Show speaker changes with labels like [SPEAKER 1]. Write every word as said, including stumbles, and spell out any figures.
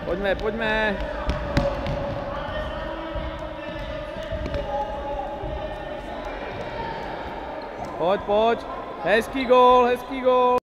[SPEAKER 1] Pojďme, pojďme. Pojď, pojď. Hezký gól, hezký gól.